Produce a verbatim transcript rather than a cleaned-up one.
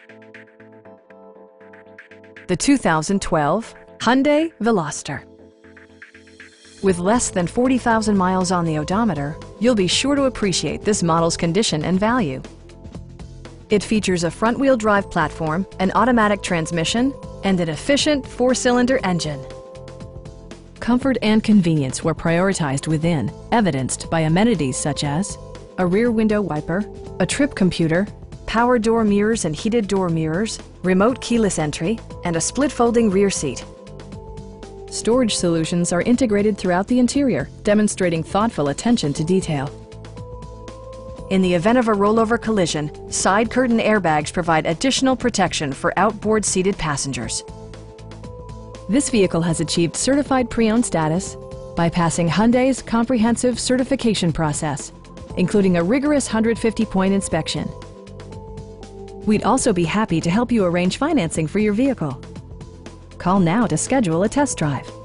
The two thousand twelve Hyundai Veloster. With less than forty thousand miles on the odometer, you'll be sure to appreciate this model's condition and value. It features a front-wheel drive platform, an automatic transmission, and an efficient four-cylinder engine. Comfort and convenience were prioritized within, evidenced by amenities such as a rear window wiper, a trip computer, power door mirrors and heated door mirrors, remote keyless entry, and a split folding rear seat. Storage solutions are integrated throughout the interior, demonstrating thoughtful attention to detail. In the event of a rollover collision, side curtain airbags provide additional protection for outboard seated passengers. This vehicle has achieved certified pre-owned status by passing Hyundai's comprehensive certification process, including a rigorous one hundred fifty point inspection. We'd also be happy to help you arrange financing for your vehicle. Call now to schedule a test drive.